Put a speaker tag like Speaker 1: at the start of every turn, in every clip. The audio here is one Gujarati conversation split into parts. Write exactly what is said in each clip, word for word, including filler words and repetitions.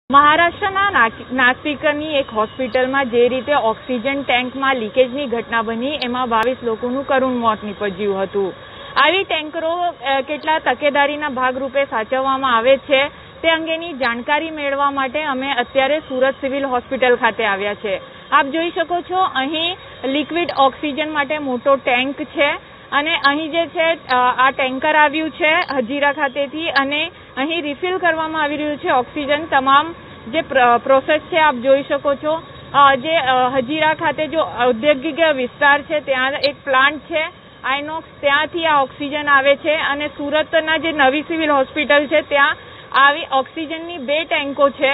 Speaker 1: મહારાષ્ટ્રના નાસિકની એક હોસ્પિટલમાં જે રીતે ઓક્સિજન ટેન્કમાં લીકેજની ઘટના બની એમાં બાવીસ લોકોનું કરુણ મોત નીપજ્યું હતું। આવી ટેન્કરો કેટલા તકેદારીના ભાગરૂપે સાચવવામાં આવે છે તે અંગેની જાણકારી મેળવવા માટે અમે અત્યારે સુરત સિવિલ હોસ્પિટલ ખાતે આવ્યા છે। આપ જોઈ શકો છો અહીં લિક્વિડ ઓક્સિજન માટે મોટો ટેન્ક છે અને અહીં જે છે આ ટેન્કર આવ્યું છે હજીરા ખાતેથી અને અહીં રિફિલ કરવામાં આવી રહ્યું છે ઓક્સિજન। તમામ જે પ્રોસેસ છે આપ જોઈ શકો છો। જે હજીરા ખાતે જો ઔદ્યોગિક વિસ્તાર છે ત્યાં એક પ્લાન્ટ છે આઇનોક્સ, ત્યાંથી આ ઓક્સિજન આવે છે અને સુરતના જે નવી સિવિલ હોસ્પિટલ છે ત્યાં આવી ઓક્સિજનની બે ટેન્કો છે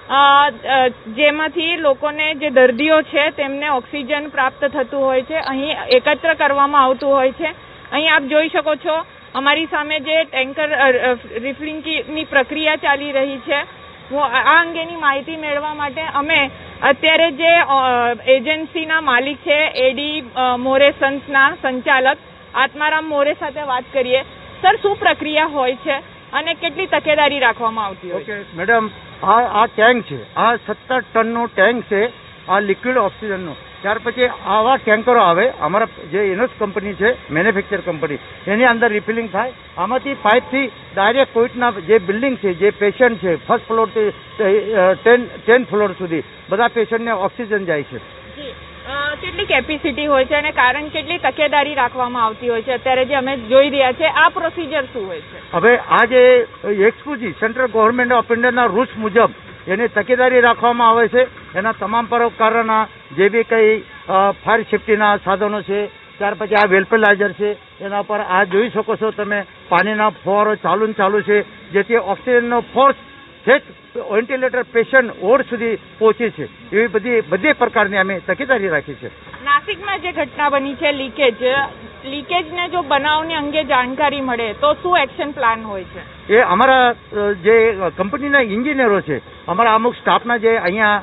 Speaker 1: જેમાંથી લોકોને જે દર્દીઓ છે તેમને ઓક્સિજન પ્રાપ્ત થતું હોય છે, અહીં એકત્ર કરવામાં આવતું હોય છે। અહીં આપ જોઈ શકો છો અમારી સામે જે ટેન્કર રિફિલિંગની પ્રક્રિયા ચાલી રહી છે। આ અંગેની માહિતી મેળવવા માટે અમે અત્યારે જે એજન્સીના માલિક છે એડી મોરે સન્સના સંચાલક આત્મારામ મોરે સાથે વાત કરીએ। સર, શું પ્રક્રિયા હોય છે અને કેટલી તકેદારી રાખવામાં આવતી હોય છે?
Speaker 2: ઓકે મેડમ, આ આ ટેન્ક છે, આ સત્તર ટનનો ટેન્ક છે આ લિક્વિડ ઓક્સિજનનો। ત્યાર પછી આવા ટેન્કરો આવે, અમારા જે ઇનોસ કંપની છે મેન્યુફેક્ચર કંપની, એની અંદર રિફિલિંગ થાય। આમાંથી પાઇપથી ડાયરેક્ટ કોઈટના જે બિલ્ડિંગ છે, જે પેશન્ટ છે, ફર્સ્ટ ફ્લોરથી ટેન ટેન ફ્લોર સુધી બધા પેશન્ટને ઓક્સિજન જાય છે।
Speaker 1: કેટલી કેપેસિટી હોય છે અને કારણ કેટલી તકેદારી રાખવામાં આવતી હોય છે અત્યારે જે અમે જોઈ રહ્યા છે, આ પ્રોસિજર શું હોય છે?
Speaker 2: હવે આ જે એક્સપોજી સેન્ટ્રલ ગવર્મેન્ટ ઓફ ઇન્ડિયાના રૂલ્સ મુજબ એની તકેદારી રાખવામાં આવે છે। એના તમામ પ્રકારના જે બી કંઈ ફાયર સેફ્ટીના સાધનો છે, ત્યાર પછી આ વેલ્પેલાઇઝર છે, એના પર આ જોઈ શકો છો તમે પાણીના ફુવારો ચાલુ ને ચાલુ છે, જેથી ઓક્સિજનનો ફોર્સ છેક વેન્ટિલેટર પેશન્ટ વોર્ડ સુધી પહોંચે છે। એવી બધી બધી પ્રકારની અમે તકેદારી રાખી છે।
Speaker 1: નાસિકમાં જે ઘટના બની છે લીકેજ લીકેજને જો બનાવની અંગે જાણકારી મળે તો શું એક્શન પ્લાન હોય છે?
Speaker 2: એ અમારા જે કંપનીના એન્જિનિયરો છે, અમારા અમુક સ્ટાફના જે અહીંયા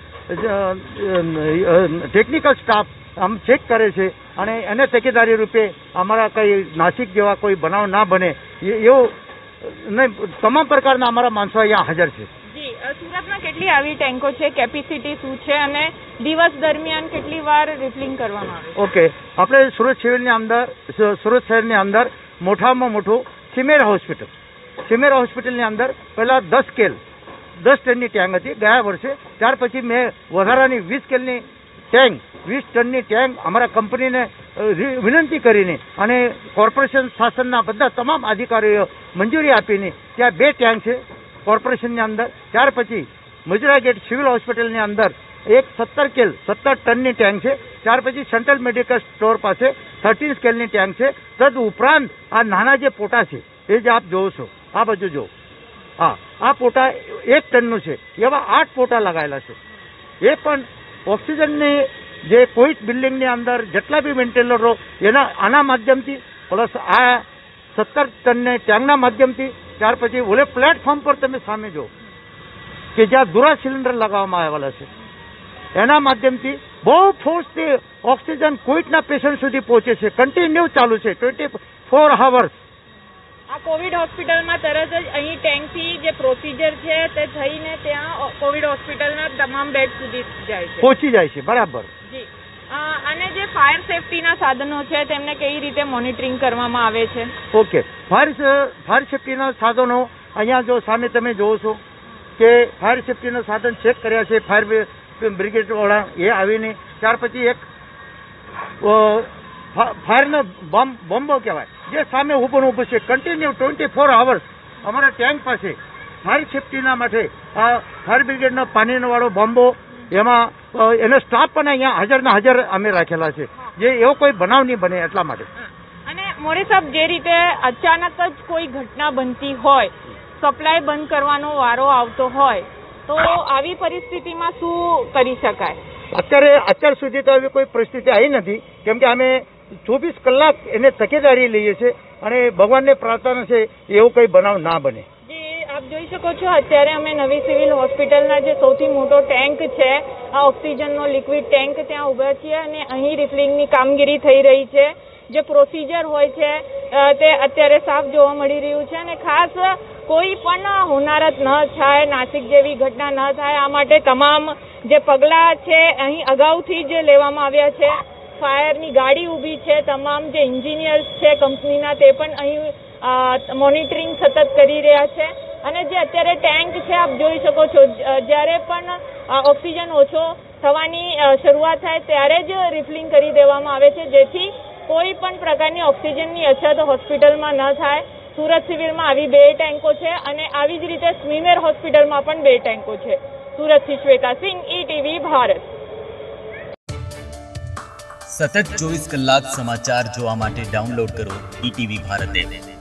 Speaker 2: ટેકનિકલ સ્ટાફ આમ ચેક કરે છે અને એને તકેદારી રૂપે અમારા કંઈ નાસિક જેવા કોઈ બનાવ ના બને એવો તમામ પ્રકારના અમારા માણસો અહીંયા હાજર છે।
Speaker 1: જી, સુરતમાં કેટલી આવી ટેન્કો છે, કેપેસિટી શું છે અને દિવસ દરમિયાન કેટલી વાર રિફિલિંગ કરવામાં આવે?
Speaker 2: ઓકે, આપણે સુરત સિવિલની અંદર સુરત શહેરની અંદર મોટામાં મોટું સિમેર હોસ્પિટલ સિમેર હોસ્પિટલની અંદર પહેલાં દસ કેલ દસ ટનની ટેન્ક હતી ગયા વર્ષે। ત્યાર પછી મેં વધારાની વીસ કેલની ટેન્ક વીસ ટનની ટેન્ક અમારા કંપનીને વિનંતી કરીને અને કોર્પોરેશન શાસનના બધા તમામ અધિકારીઓ મંજૂરી આપીને ત્યાં બે ટેન્ક છે કોર્પોરેશનની અંદર। ત્યાર પછી મજુરા ગેટ સિવિલ હોસ્પિટલની અંદર એક સત્તર કેલ સત્તર ટનની ટેન્ક છે। ત્યાર પછી સેન્ટ્રલ મેડિકલ સ્ટોર પાસે થર્ટીન સ્કેલની ટેન્ક છે। તદ ઉપરાંત આ નાના જે પોટા છે એ જે આપ જોવો છો, આ બાજુ જો, હા આ પોટા એક ટનનું છે, એવા આઠ પોટા લગાવેલા છે। એ પણ ઓક્સિજનની જે કોઈ બિલ્ડિંગની અંદર જેટલા બી વેન્ટિલેટરો એના આના માધ્યમથી પ્લસ આ સત્તર ટનને ટેન્કના માધ્યમથી, ત્યાર પછી ઓલે પ્લેટફોર્મ પર તમે સામે જો કે જ્યાં દુરા સિલિન્ડર લગાવવામાં આવેલા છે એના માધ્યમથી બહુ ફોર્સથી ઓક્સિજન કોઈટના પેશન્ટ સુધી પહોંચે છે, કન્ટિન્યુ ચાલુ છે ટ્વેન્ટી ફોર અવર્સ।
Speaker 1: આ કોવિડ હોસ્પિટલમાં તરત જ અહીં ટેન્કથી જે પ્રોસિજર છે તે થઈને ત્યાં કોવિડ હોસ્પિટલના તમામ બેડ સુધી જાય છે,
Speaker 2: પહોંચી જાય છે, બરાબર।
Speaker 1: જી, અને જે ફાયર સેફ્ટીના સાધનો છે તેમને કઈ રીતે મોનિટરિંગ કરવામાં આવે છે?
Speaker 2: ઓકે, ફાયર ફાયર સેફ્ટીના સાધનો અહીંયા જો સામે તમે જોવો છો કે ફાયર સેફ્ટીના સાધન ચેક કર્યા છે ફાયર બ્રિગેડવાળા એ આવીને। ત્યાર પછી એક ફાયરનો બોમ્બ બોમ્બો કહેવાય જે સામે ઊભું ઊભું છે કન્ટિન્યુ ટ્વેન્ટી ફોર અવર્સ અમારા ટેન્ક પાસે ફાયર સેફ્ટીના માટે આ ફાયર બ્રિગેડનો પાણીનો વાળો બોમ્બો, એમાં એનો સ્ટાફ પણ અહીંયા હાજરના હાજર અમે રાખેલા છે, જે એવો કોઈ બનાવ નહીં બને એટલા માટે।
Speaker 1: અને મોરે સાહેબ, જે રીતે અચાનક જ કોઈ ઘટના બનતી હોય, સપ્લાય બંધ કરવાનો વારો આવતો હોય તો આવી પરિસ્થિતિમાં શું કરી શકાય?
Speaker 2: અત્યારે અત્યાર સુધી તો આવી કોઈ પરિસ્થિતિ આવી નથી, કેમ કે અમે ચોવીસ કલાક એને તકેદારી લઈએ છીએ અને ભગવાનને પ્રાર્થના છે એવો કોઈ બનાવ ના બને।
Speaker 1: જી, આપ જોઈ શકો છો અત્યારે અમે નવી સિવિલ હોસ્પિટલના જે સૌથી મોટો ટેન્ક છે આ ઓક્સિજનનો લિક્વિડ ટેન્ક ત્યાં ઊભા છીએ અને અહીં રિફિલિંગની કામગીરી થઈ રહી છે। જે પ્રોસિજર હોય છે તે અત્યારે સાફ જોવા મળી રહ્યું છે અને ખાસ કોઈ પણ હોનારત ન થાય, નાસિક જેવી ઘટના ન થાય, આ માટે તમામ જે પગલાં છે અહીં અગાઉથી જ લેવામાં આવ્યા છે. ફાયરની ગાડી ઊભી છે, તમામ જે એન્જિનિયર્સ છે કંપનીના તે પણ અહીં મોનિટરિંગ સતત કરી રહ્યા છે. અને જે અત્યારે ટેન્ક છે આપ જોઈ શકો છો, જ્યારે પણ ઓક્સિજન ઓછો થવાની શરૂઆત થાય ત્યારે જ રિફિલિંગ કરી દેવામાં આવે છે, જેથી કોઈ પણ પ્રકારની ઓક્સિજનની અછત હોસ્પિટલમાં ન થાય. સુરત સિવિલમાં આવી બે ટેન્કો છે અને આવી જ રીતે સ્મીમેર હોસ્પિટલમાં પણ બે ટેન્કો છે. સુરતથી શ્વેતા સિંહ, ઈટીવી ભારત.
Speaker 3: સતત ચોવીસ કલાક સમાચાર જોવા માટે ડાઉનલોડ કરો ઈટીવી ભારત એપ.